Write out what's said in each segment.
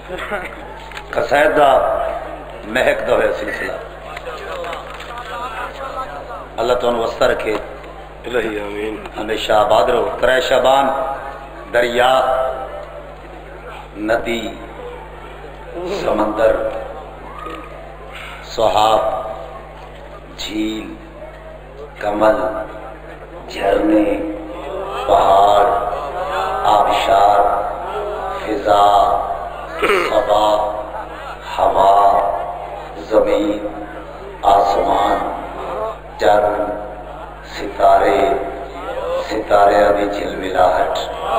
قصائد دا مہک دا ہویا سلسلہ اللہ تو وسطہ رکھے الہی آمین ہمیشہ آباد رہو. ترے شبان دریا ندی سمندر سحاب جھیل کمل جھرنے پہاڑ آبشار فضا صبا ہوا زمین آسمان چرن ستارے ستارے ابھی جھلملاہٹ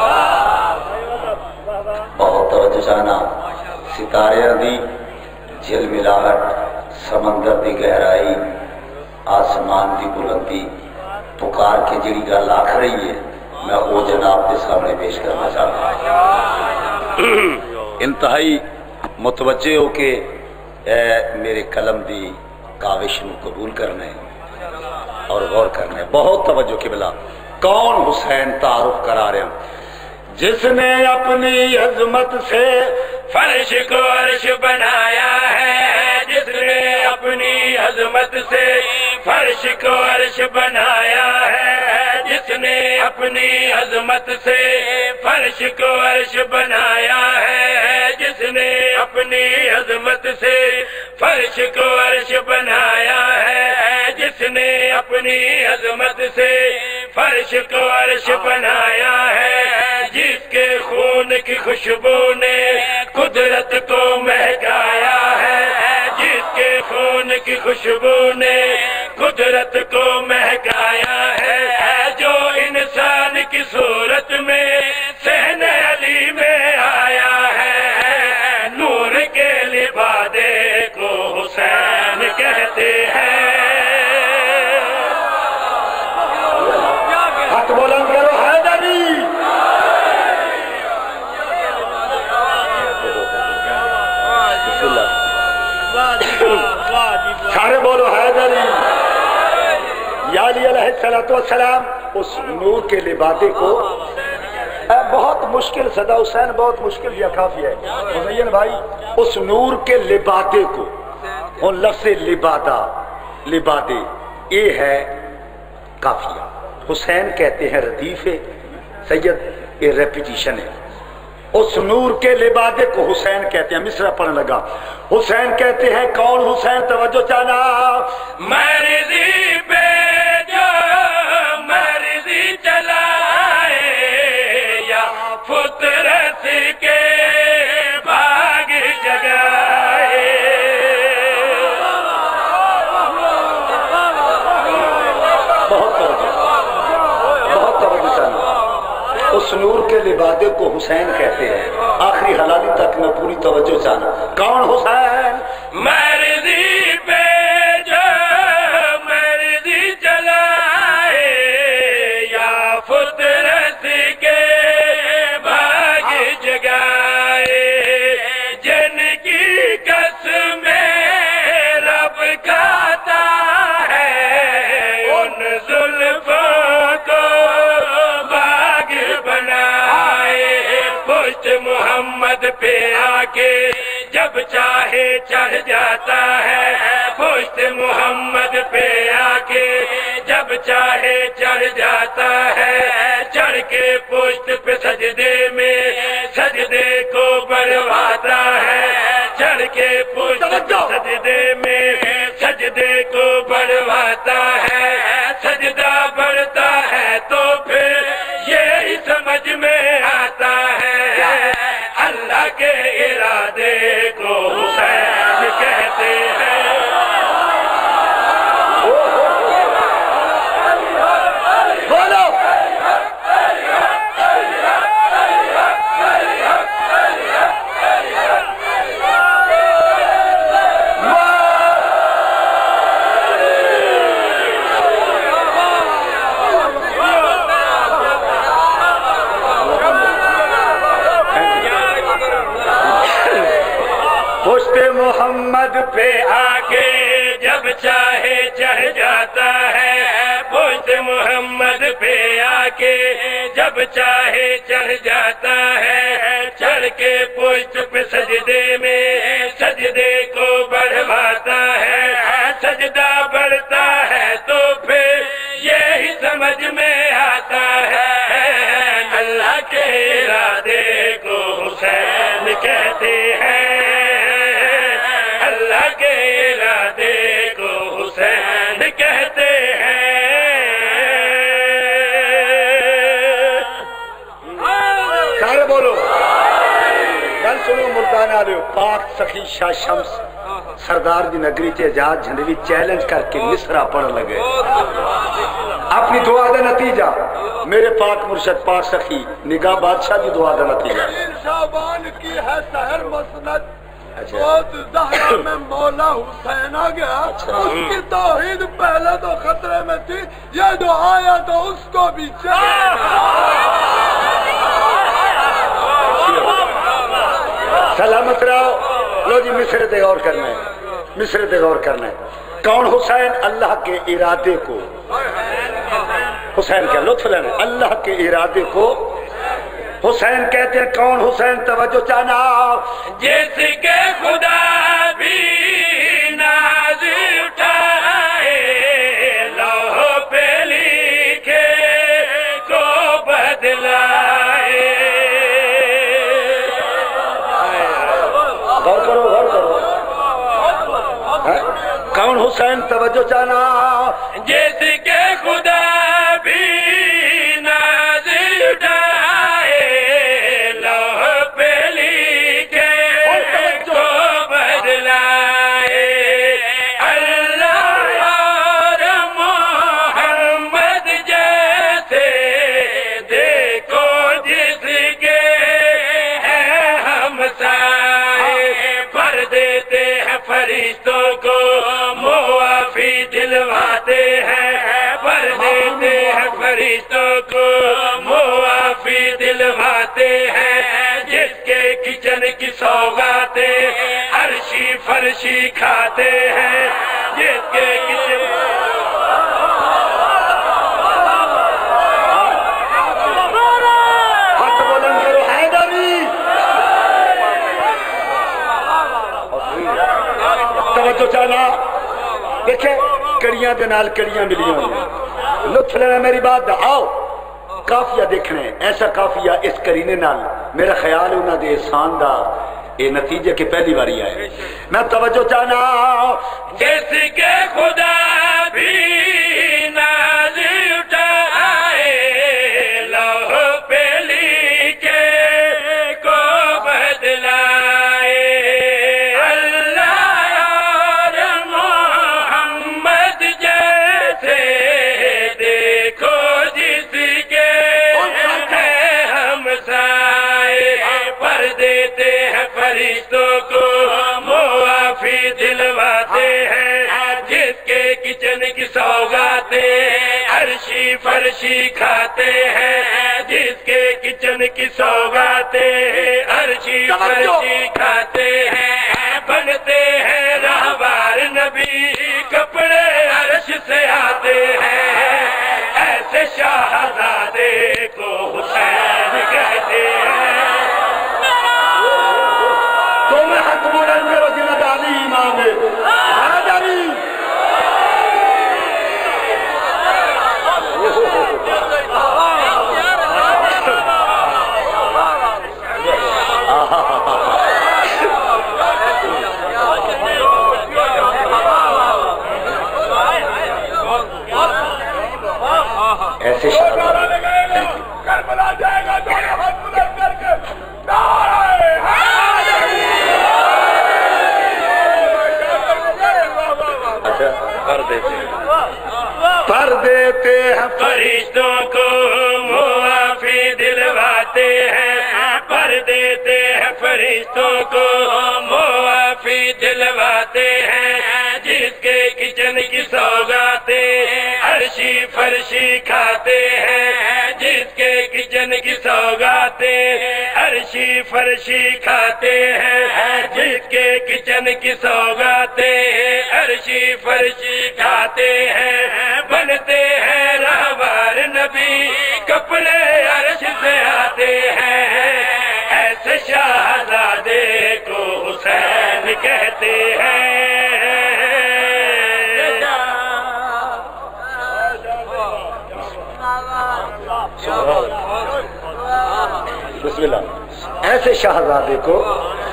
بہت توجہ چاہنا ستارے ابھی جھلملاہٹ سمندر دی گہرائی آسمان دی بلندی پکار کے جڑی گل آکھ رہی ہے میں وہ جناب کے سامنے پیش کرنا چاہتا ہوں. انتہائی متوجہ ہو کے میرے قلم دی کاوش نو قبول کرنا ہے اور غور کرنا ہے. بہت توجہ کی بلا کون حسین تعارف کرا رہے ہیں جس نے اپنی عظمت سے فرش کو عرش بنایا ہے، جس نے اپنی عظمت سے فرش کو عرش بنایا ہے، جس نے اپنی عظمت سے فرش کو عرش بنایا ہے، جس نے اپنی عظمت سے فرش کو عرش بنایا ہے، جس نے اپنی عظمت سے فرش کو عرش بنایا ہے، جس کے خون کی خوشبو نے قدرت کو مہکایا ہے، جس کے خون کی خوشبو نے قدرت کو مہکایا ہے، جو انسان کی صورت میں صحن علی میں آیا ہے، نور کے لبادے کو حسین کہتے ہیں. ہاتھ بلند کرو حیدری. سارے بولو حیدری. یا علی علیہ السلام اس نور کے لبادے کو بہت مشکل صدا حسین بہت مشکل یا کافی ہے مزین بھائی. اس نور کے لبادے کو اور لفظ لبادہ لبادے یہ ہے کافیہ. حسین کہتے ہیں ردیف ہے سید یہ ریپیٹیشن ہے. اس نور کے لبادے کو حسین کہتے ہیں. مصرع پڑھنے لگا. حسین کہتے ہیں کون حسین توجہ چاہنا مرضی پہ جو مرضی چلائے یا فطرت کے باغ جگائے. بہت توجہ چاہنا. اس نور کے لبادے کو حسین کہتے ہیں. آخری حلالی تک میں پوری توجہ چاہنا. کون حسین مرضی پہ جو مرضی چلائے یا فطرت کے باغ جگائے. جن کی قسمیں رب کھاتا ہے ان زلفوں کو باغ بنائے. پشت محمد پہ آ کے جب چاہے چڑھ جاتا ہے، پشت محمد پہ آ کے جب چاہے چڑھ جاتا ہے. چڑھ کے پشت پہ سجدے میں سجدے کو بڑھواتا ہے، چڑھ کے پشت پہ سجدے میں سجدے کو بڑھواتا ہے. سجدہ بڑھتا ہے تو پھر یہ سمجھ میں آتا ہے اللہ کے ارادے کو حسین کہتے ہیں. بولو پشت محمد پہ آ کے جب چاہے چڑھ جاتا ہے، پشت محمد پہ آ کے جب چاہے چڑھ جاتا ہے. چڑھ کے پشت پہ سجدے کہتے ہیں اللہ کے ارادے کو حسین کہتے ہیں سارے بولو گل سنو ملتان آ رہے ہو پاک سخی شاہ شمس سردار دی نگری چ آزاد جھنڈوی چیلنج کر کے مصرع پڑھ لگے اپنی دعا دا نتیجہ میرے پاک مرشد پاک سخی نگاہ بادشاہ دی دعا دا نتیجہ شعبان کی ہے سحر مسند موت زہرا میں مولا حسین آ گیا اس کی توحید پہلے تو خطرے میں تھی یہ جو آیا تو اس کو بھی سلامت رہو لو جی مصرے تے غور کرنا ہے مصرے تے غور کرنا ہے کون حسین اللہ کے ارادے کو حسین کیا لطف لینا اللہ کے ارادے کو حسین کہتے ہیں کون حسین توجہ چاہنا جس کے خدا بھی ناز اٹھائے لوح پہ لکھے کو بدلائے غور کرو کون حسین توجہ چاہنا جس کے خدا بھی ناز اٹھائے لوح پہ لکھے کو بدلائے اللہ اور محمد جیسے دیکھو جس کے ہیں ہمسائے پر دیتے ہیں فرشتوں کو معافی دلواتے ہیں پر دیتے ہیں فرشتوں کو معافی دلواتے ہیں جس کے کچن کی سوغاتیں عرشی فرشی کھاتے ہیں جس کے کچن ہاتھ بلند کرو حیدری توجہ چاہنا دیکھیں کڑیاں دے نال کڑیاں ملی ہوئی ہیں لطف لینا میری بات دا آؤ کافیہ دیکھنے ایسا کافیہ اس کرینے نال میرا خیال ہے انہاں دے احسان دا یہ نتیجے کی پہلی باری آئے میں توجہ چاہنا جس کے خدا بھی ناز اٹھائے لوح پہ لکھے کو بدلائے اللہ اور محمد جیسے دیکھو جس کے ہیں ہمسائے پر دیتے ہیں فرشتوں کو معافی دلواتے ہیں جس کے کچن کی سوغاتیں عرشی فرشی کھاتے ہیں جس کے کچن کی سوغاتیں عرشی فرشی کھاتے ہیں بنتے ہیں راہبار نبی کپڑے عرش سے آتے ہیں ایسے شہزادے کو حسین کہتے ہیں تمہیں حق بلند کرو جنہ دالی امام ہے حیدری ایسے کربلا جائے گا دونوں ہاتھ بلند کر کے نعرہ حیدری پر دیتے ہیں فرشتوں کو معافی دلواتے ہیں پر دیتے ہیں فرشتوں کو معافی دلواتے ہیں جس کے کچن کی سوغاتیں عرشی فرشی کھاتے ہیں جس کے کچن کی سوغاتیں عرشی فرشی کھاتے ہیں جس کے کچن کی سوغاتیں عرشی فرشی کھاتے ہیں بنتے ہیں راہبار نبی کپڑے عرش سے آتے ہیں ایسے شہزادے کو حسین کہتے ہیں بسم اللہ ایسے شہزادے کو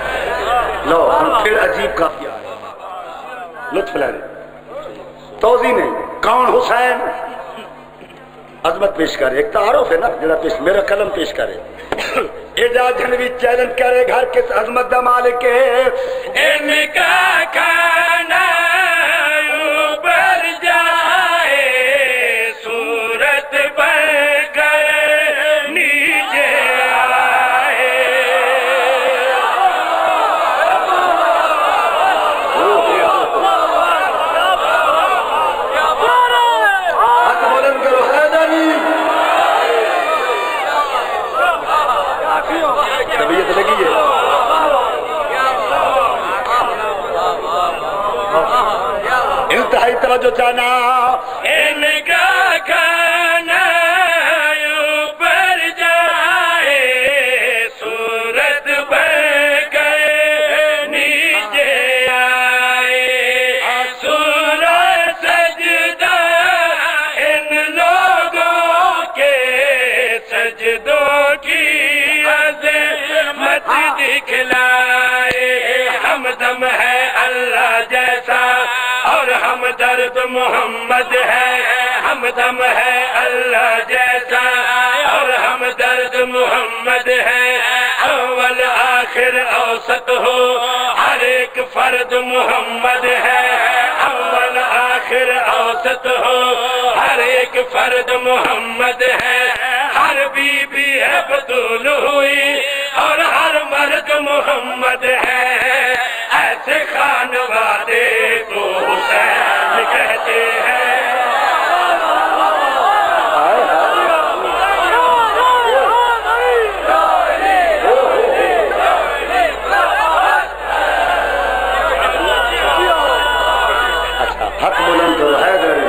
لو ہم پھر عجیب کافی آ رہے لطف لے رہے توضیح نہیں کون حسین عظمت پیش کرے ایک تعارف ہے نا جڑا پیش میرا قلم پیش کرے اعجاز جنوی چیلنج کرے گھر کس عظمت دا مالک ہے ان کا کھانا اوپر جائے صورت بن کر نیچے آئے ہاتھ بلند کرو حیدری طبیعت لگی ہے انتہائی توجہ چاہنا ان کا کھانا اوپر جائے صورت بن کر نیچے آئے سورج سجدہ ان لوگوں کے سجدوں کی عظمت دکھلائے ہمدم ہے اللہ جیسا اور ہمدرد محمد ہے ہمدم ہے اللہ جیسا اور ہمدرد محمد ہے اول آخر اوسط ہو ہر ایک فرد محمد ہے اول آخر اوسط ہو ہر ایک فرد محمد ہے ہر بی بی ہے بطول ہوئی اور ہر مرد محمد ہے ایسے خانوادے کو حسین کہتے ہیں اچھا حق بلند کرو حیدری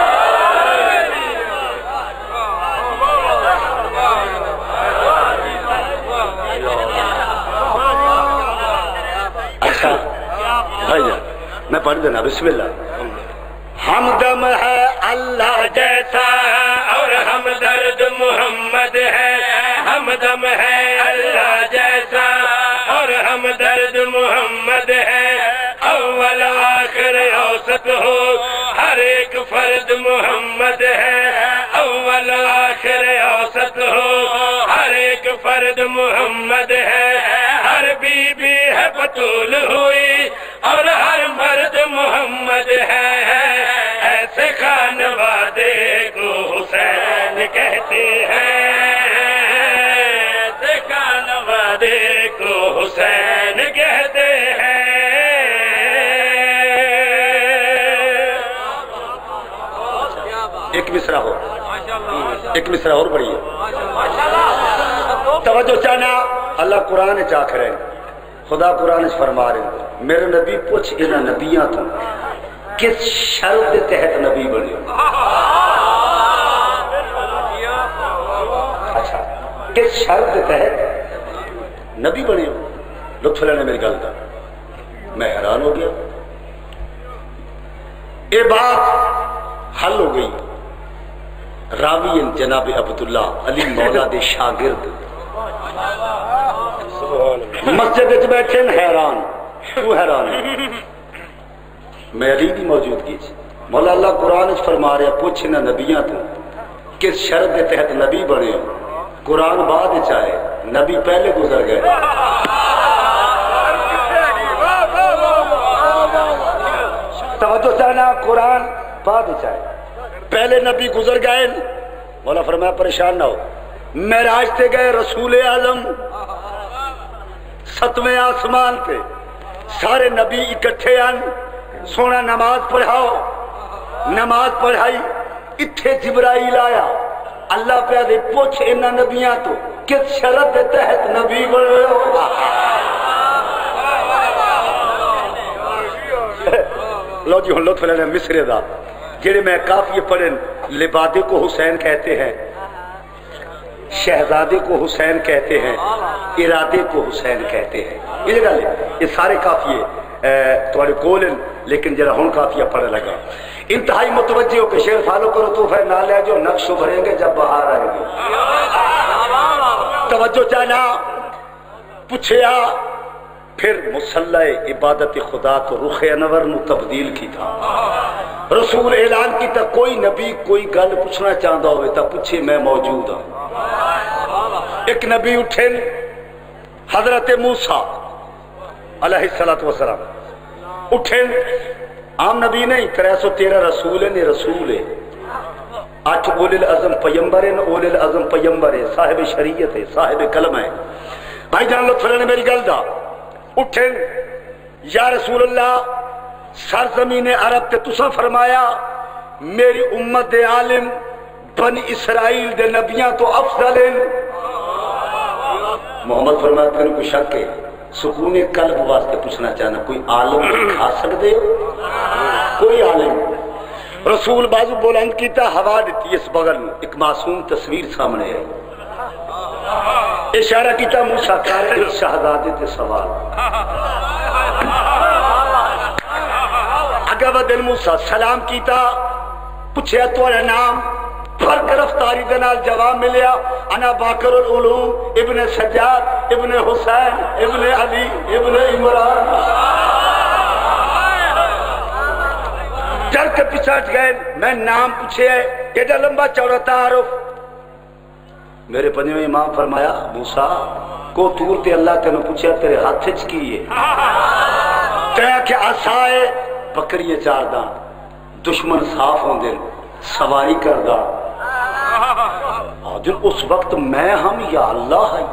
اچھا بھائی جان میں پڑھ دینا بسم اللہ ہمدم ہے اللہ جیسا اور ہمدرد محمد ہے ہمدم ہے اللہ جیسا اور ہمدرد محمد ہے اول آخر اوسط ہو ہر ایک فرد محمد ہے اول آخر اوسط ہو ہر ایک فرد محمد ہے ہر بی بی ہے بطول ہوئی اور ہر مرد محمد ہے ایسے خانوادے کو حسین کہتے ہیں ایسے خانوادے کو حسین کہتے ہیں ایک مصرع ہو ایک مصرع اور بڑی ہے توجہ چاہنا اللہ قرآن چاکھ رہے ہیں خدا قرآن فرما رہے ہیں میرے نبی پوچھ انہاں نبیاں تو کس شرط کے تحت نبی بنے اچھا کس شرط کے تحت نبی بنے لطف لینے میری گل کا میں حیران ہو گیا یہ بات حل ہو گئی راوی جناب عبداللہ علی مولا دے شاگرد مسجد وچ بیٹھے حیران کیوں حیران ہے میں علی دی موجودگی مولا اللہ قرآن فرما رہا پوچھ نہ نبیاں تو کس شرط کے تحت نبی بنے ہو قرآن بعد چاہے نبی پہلے گزر گئے توجہ چاہنا قرآن بعد چاہے پہلے نبی گزر گئے مولا فرمایا پریشان نہ ہو معراج تے گئے رسول اعظم 7ویں آسمان پہ سارے نبی اکٹھے آن سونا نماز پڑھاؤ نماز پڑھائی اتھے جبرائیل آیا اللہ پہ دے پوچھ انہاں نبیاں تو کس شرط کے تحت نبی بنے ہو لو جی ہن لطف لینا مصرے دا جڑے میں کافی پڑھن لبادے کو حسین کہتے ہیں شہزادے کو حسین کہتے ہیں ارادے کو حسین کہتے ہیں یہ گل ہے یہ سارے کافیے تھوڑے کول ہیں لیکن جڑا ہن کافیہ پڑھ لگا انتہائی متوجہ ہو کہ شعر فالو کرو تو پھر نہ لے جو نقش بھریں گے جب بہار آئے گی توجہ چاہنا پوچھیا پھر مصلح عبادت خدا تو رخ انور نو تبدیل کی تھا. رسول اعلان کی تا کوئی نبی کوئی گل پوچھنا چاہتا ہوئے تا پوچھے میں موجود ہوں. ایک نبی اٹھے حضرت موسیٰ علیہ السلام اٹھے، عام نبی نہیں، 313 رسول ہیں، رسول ہے، 8 اولِ العزم پیمبر ہیں، اولِ العزم پیمبر ہے، صاحب شریعت ہے، صاحب کلمہ ہے. بھائی جان لطف نے میری گل دا اٹھے، یا رسول اللہ سرزمین عرب تے تساں فرمایا میری امت دے عالم بنی اسرائیل دے نبیاں تو افضل ہیں. محمد فرمایا تینوں کوئی شک ہے؟ سکون قلب واسطے پوچھنا چاہنا کوئی عالم کھا سکتے ہو؟ کوئی عالم. رسول بازو بلند کیتا، ہوا دیتی اس بغل میں، ایک معصوم تصویر سامنے آئی، اشارہ کیتا موسیٰ کار شہزادے تے سوال. اگا ودل موسیٰ سلام کیتا، پوچھیا تمہارا نام، فرق رفتاری دنال جواب ملیا، انا باکر العلوم ابن سجاد ابن حسین ابن علی ابن عمران. ڈر کے پیچھے ہٹ گئے، میں نام پوچھے ایڈا لمبا چوڑا تعارف. میرے پنجویں امام فرمایا موسیٰ کو تور تے اللہ تینوں پوچھا تیرے ہاتھ چ کی ہے؟ تے کہ عصائے بکری 4 دان، دشمن صاف ہوندے سواری کردا. جن اس وقت میں ہم یا اللہ ہے،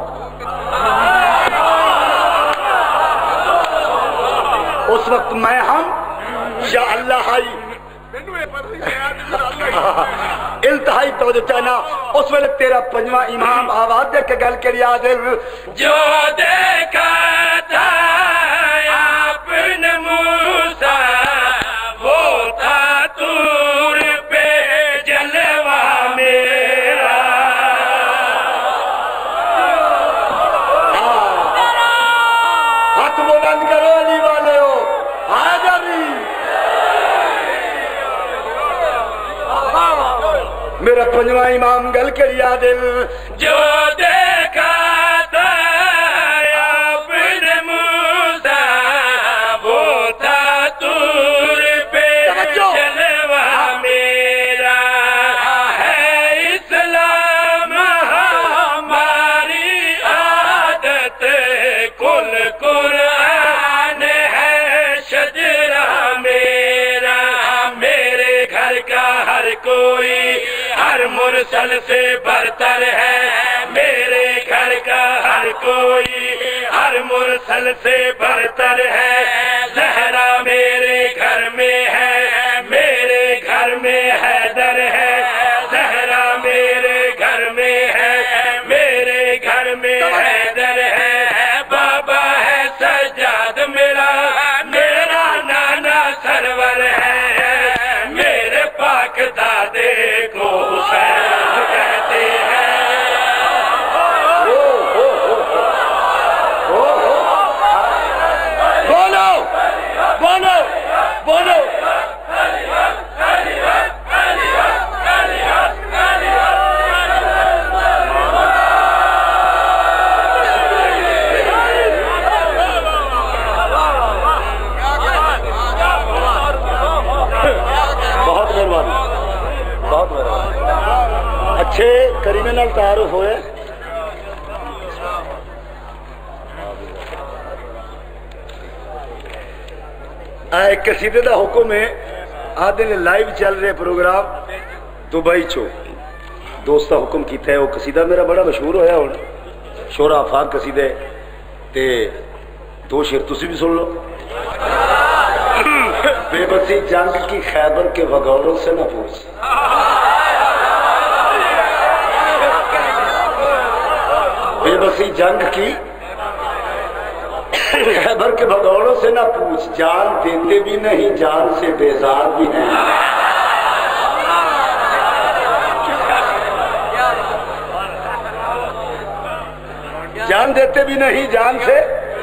اس وقت میں ہم یا اللہ ہے. انتہائی توجہ چاہنا. اس وقت تیرا پنجواں امام آواز دے کے گل کری آدھے جو دیکھا تھا اپنے موسیٰ وہ تھا طور پہ جلوہ میرا. ہاتھ بلند کرو علی والے ہو، حاضری. میرا پنجواں امام گل کری آدھے جو دیکھا تھا اپنے موسیٰ وہ تھا طور پہ جلوہ میرا. ہے اسلام ہماری عادت، کل قرآن ہے شجرہ میرا. میرے گھر کا ہر کوئی ہر مرسل سے برتر ہے، میرے گھر کا ہر کوئی ہر مرسل سے برتر ہے. زہرا میرے گھر میں ہے، میرے گھر میں حیدر ہے. زہرا میرے گھر میں ہے، میرے گھر میں حیدر ہے. بابا ہے سجاد میرا، میرا نانا سرور ہے. میرے پاک دادے کو حسین کہتے ہیں. بولو بولو بولو. بہت مہربانی، بہت مہربانی. اچھے کریمے نال تعارف ہوئے. ایک قصیدے دا حکم ہے، آدھے نے لائیو چل رہے پروگرام دبئی چو دوستہ حکم کیتا ہے. وہ قصیدہ میرا بڑا مشہور ہویا ہوں، شورا آفاق قصیدے تے 2 شعر تسی بھی سن لو. بے بسی جنگ کی خیبر کے بغوروں سے نہ پوچھ، بے بسی جنگ کی خیبر کے بغوروں سے نہ پوچھ، جان دیتے بھی نہیں جان سے بیزار بھی ہیں. جان دیتے بھی نہیں جان سے.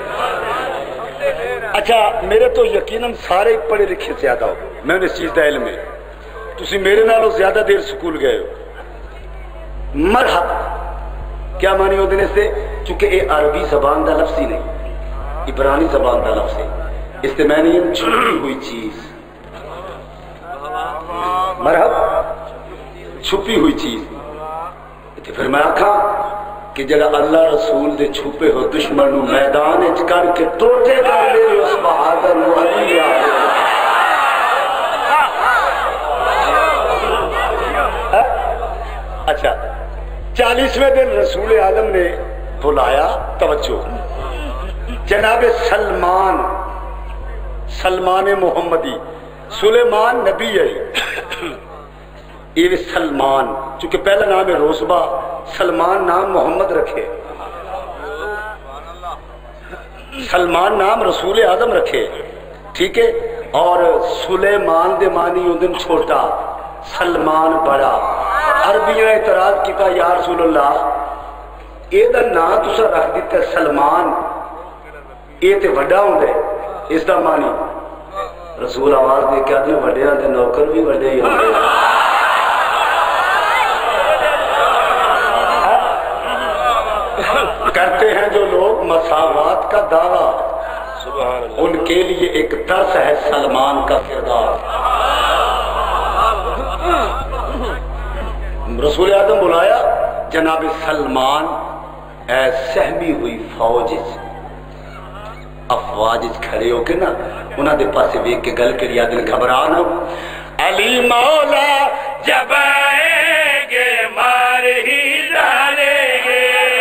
اچھا میرے تو یقیناً سارے پڑھے لکھے زیادہ ہو، میں نے اس چیز کا علم ہے. تسی میرے نالوں زیادہ دیر سکول گئے ہو. مرحبا کیا معنی ہوتے ہیں اس سے؟ چونکہ یہ عربی زبان کا لفظ ہی نہیں. عبرانی زبان کا لفظ ہے، استمانی چھپی ہوئی چیز، مرحب چھپی ہوئی چیز۔ تو پھر میں آکھا کہ جگہ اللہ رسول دے چھپے ہو دشمن نو میدان اچ کر کے ٹوٹے کر لے اس بہادر نو علی اچھا 40ویں دن رسول اعظم نے بلایا، توجہ، جناب سلمان محمدی، سلیمان نبی ہے، یہ سلمان چونکہ پہلا نام ہے روسبا، سلمان نام محمد رکھے، سلمان نام رسول اعظم رکھے، ٹھیک ہے، اور سلیمان دے معنی اس دن چھوٹا، سلمان بڑا۔ عربیاں اعتراض کیتا یا رسول اللہ یہ دا نام تسا رکھ دیتا سلمان، یہ تے وڈا ہوندے، اس دا معنی رسول آواز دے کے آدھے وڈیاں دے نوکر بھی وڈے ہی ہوندے۔ کرتے ہیں جو لوگ مساوات کا دعویٰ، ان کے لیے ایک درس ہے سلمان کا کردار۔ رسول اعظم بلایا، جناب سلمان اے سہمی ہوئی فوج افواج کھڑے ہو کے نا انہاں دے پاسے ویکھ کے گل کری، دل گھبرانا، علی مولا جب آئیں گے مار ہی ڈالیں گے،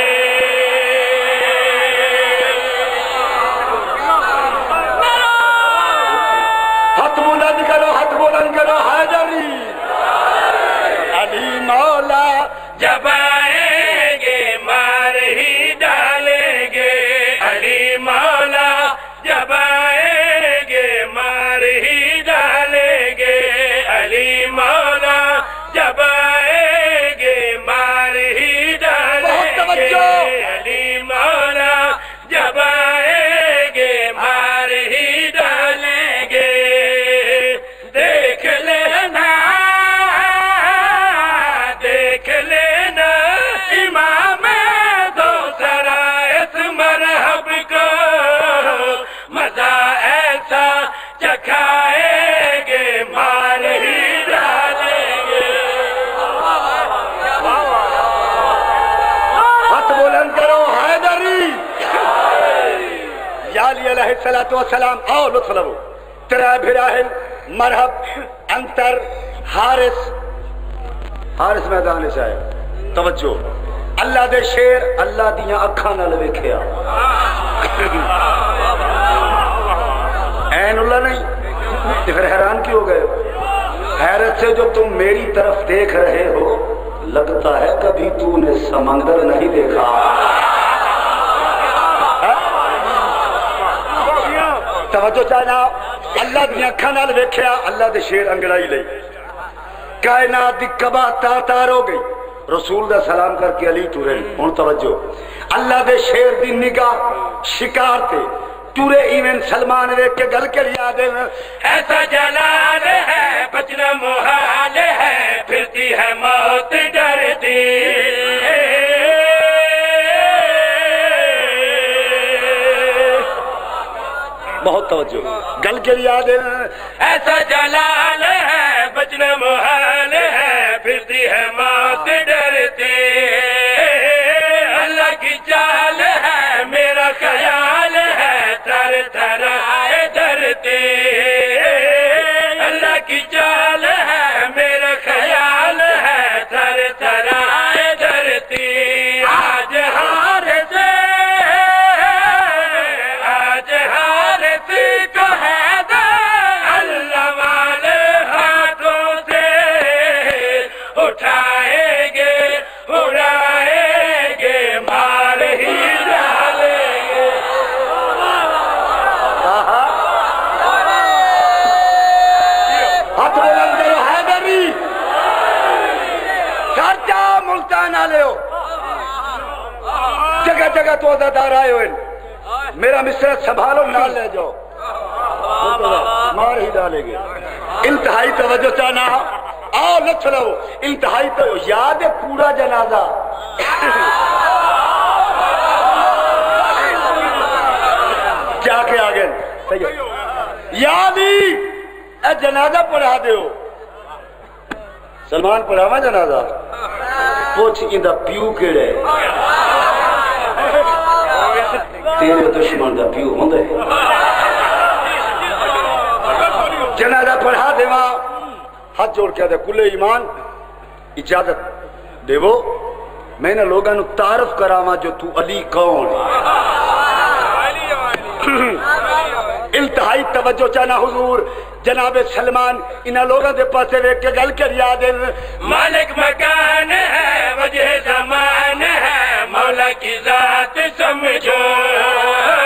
ہاتھ بلند کرو، ہاتھ بلند کرو، حیدری علی مولا جب آئیں گے مار ہی ڈالیں گے، علی مولا جب آئیں گے مار ہی ڈالیں گے، علی مولا جب آئیں گے مار ہی ڈالیں گے، علی مولا جب آئیں گے مار ہی ڈالیں گے، دیکھ لینا دیکھ لینا امام دو ذرا اس مرحب کو، مزہ ایسا چکھائیں گے مار ہی ڈالیں گے۔ ہاتھ بلند کرو حیدری، یا علی علیہ السلام، آؤ لطف لو، ترا بھراہن مرحب انتر حارث میدان چاہے، توجہ، اللہ دے شیر اللہ دیاں اکھاں نال ویکھیا، عین اللہ نہیں، تو پھر حیران کیوں ہو گئے؟ حیرت سے جو تم میری طرف دیکھ رہے ہو، لگتا ہے کبھی تو نے سمندر نہیں دیکھا۔ توجہ چاہنا، اللہ دیاں اکھاں نال ویکھیا، اللہ دے شیر انگڑائی لئی، کائنات دی کبا تار ہو گئی، رسول دا سلام کر کے علی ٹورے، ہن توجہ، اللہ دے شیر دی نگاہ شکار تے ٹورے ایویں سلمان ویکھ کے گل کر یاد ہے، ایسا جلال ہے بچنا محال ہے، پھرتی ہے موت ڈرتی، بہت توجہ، گل کر یاد ہے، ایسا جلال ہے بچنا محال ہے، پھرتی ہے موت ڈرتی، اللہ کی چال ہے میرا خیال ہے، تر تر آئے ڈرتی، اللہ کی چال ہے میرا خیال ہے، تر تر آئے ڈرتی، آج ہار سے آج ہار سے کو ہے اللہ والے ہاتھوں سے اٹھائیں گے اڑائیں گے مار ہی ڈالیں گے۔ ہاتھ بلند کرو حیدری، گھر جا ملتان آ لے، جگہ جگہ تو عزادار آئے ہوئے، میرا مصرع سنبھالو نہ لے جاؤ، مار ہی ڈالیں گے۔ انتہائی توجہ چاہنا، آؤ لطف لو، انتہائی تو یاد ہے پورا جنازہ، جا کے آ گئے یاد ہی اے جنازہ پڑھا دیو سلمان پڑھاوا جنازہ پوچھ اندا پیو کیڑے تیرے دشمن دا پیو ہوندے جنازہ پڑھا دیوا ہاتھ جوڑ کے دے کلے ایمان اجازت دیو میں نے لوگاں نو تعارف کراواں جو تو علی کون انتہائی توجہ چاہنا حضور جناب سلمان انہاں لوگاں دے پاسے ویکھ کے گل کر یاد ہے مالک مکان ہے وجہ زمان ہے مولا کی ذات سمجھو